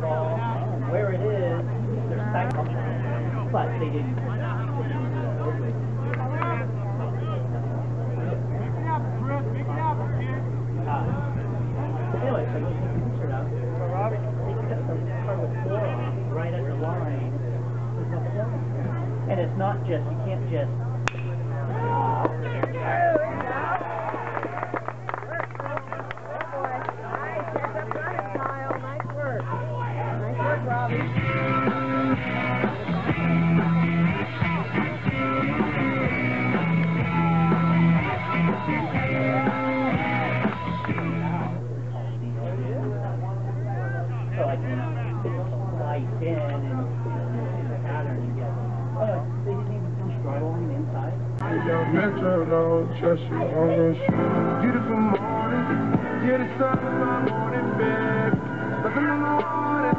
ball where it is, they're cycling, but they didn't. Anyway, so you can picture it up. They cut the part with floor off right at the line. And it's not just, you can't just. Metro, no, trust you on the shoe. Beautiful morning, yeah, the sun in my morning bed. Nothing on the water.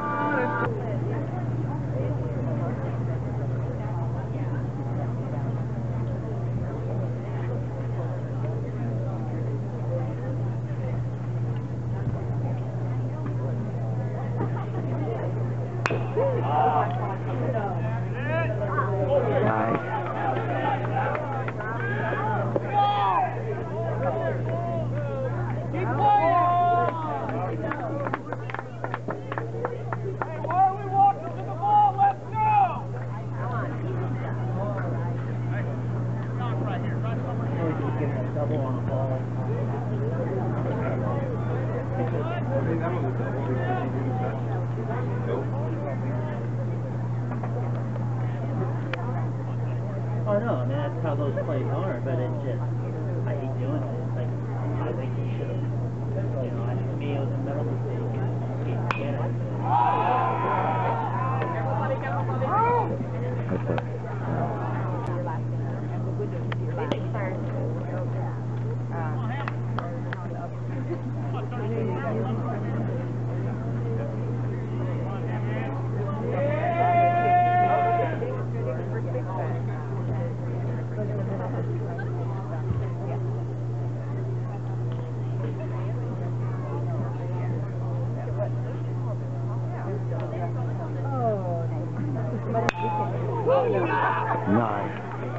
Oh no, I mean that's how those plays are, but it's just, I hate doing it. It's like, I think you should have, you know, to me it was a mental mistake. You can't get it. Nice.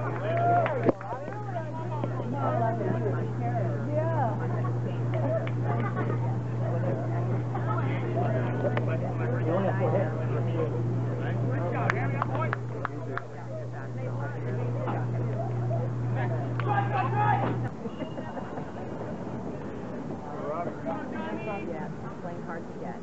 Yeah, playing hard to get.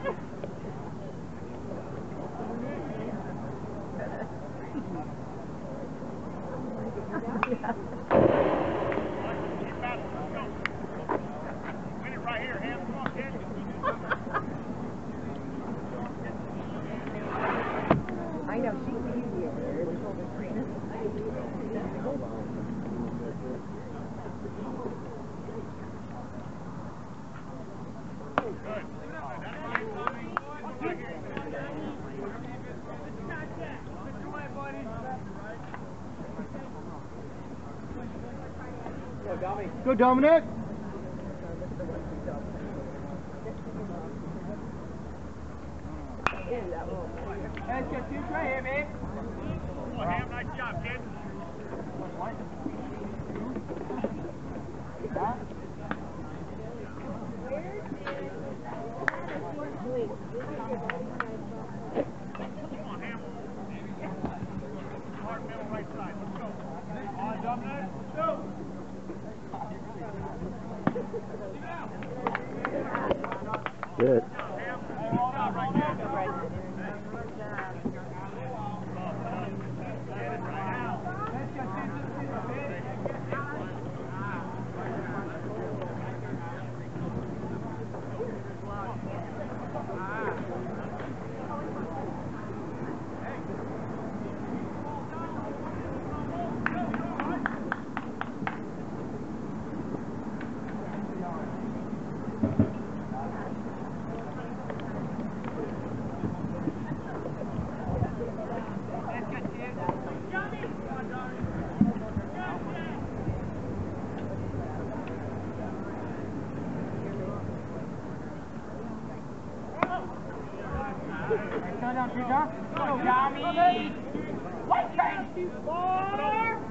I know, she's easier. Go, Dominic. Let's get two right here, man. Oh, Ham, nice job, kid. Good. down, Peter. Go, Tommy. White train. 4.